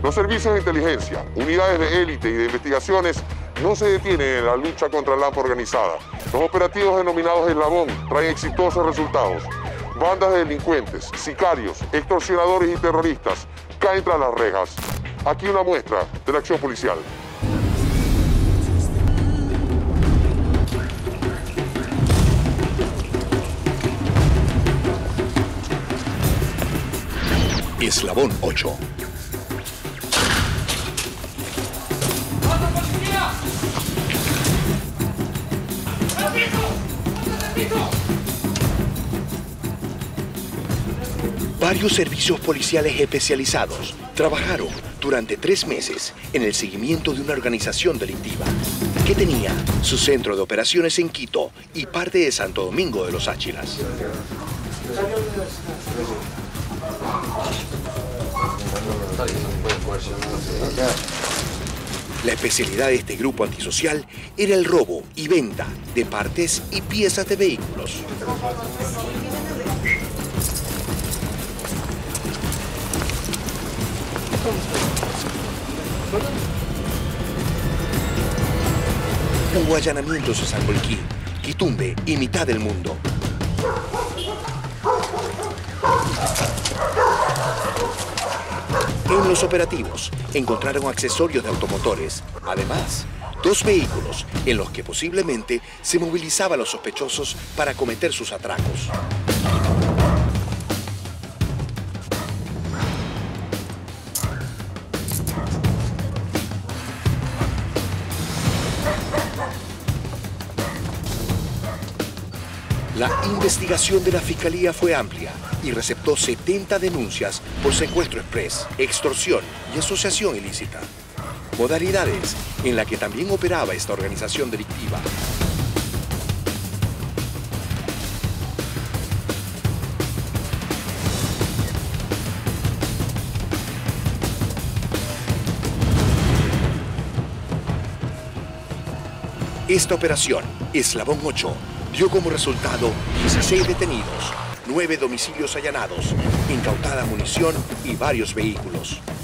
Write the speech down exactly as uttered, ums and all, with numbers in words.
Los servicios de inteligencia, unidades de élite y de investigaciones no se detienen en la lucha contra la organizada. Los operativos denominados Eslabón traen exitosos resultados. Bandas de delincuentes, sicarios, extorsionadores y terroristas caen tras las rejas. Aquí una muestra de la acción policial. Eslabón ocho. Varios servicios policiales especializados trabajaron durante tres meses en el seguimiento de una organización delictiva que tenía su centro de operaciones en Quito y parte de Santo Domingo de los Áchilas. La especialidad de este grupo antisocial era el robo y venta de partes y piezas de vehículos. Hubo allanamientos en San Bolquí, Quitumbe y mitad del mundo. En los operativos encontraron accesorios de automotores, además dos vehículos en los que posiblemente se movilizaban los sospechosos para cometer sus atracos. La investigación de la Fiscalía fue amplia y receptó setenta denuncias por secuestro express, extorsión y asociación ilícita. Modalidades en la que también operaba esta organización delictiva. Esta operación, Eslabón ocho, dio como resultado dieciséis detenidos, nueve domicilios allanados, incautada munición y varios vehículos.